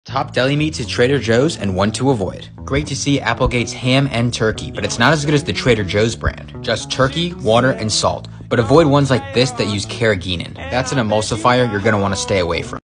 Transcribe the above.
Top deli meats at Trader Joe's and one to avoid. Great to see Applegate's ham and turkey, but it's not as good as the Trader Joe's brand. Just turkey, water, and salt. But avoid ones like this that use carrageenan. That's an emulsifier you're going to want to stay away from.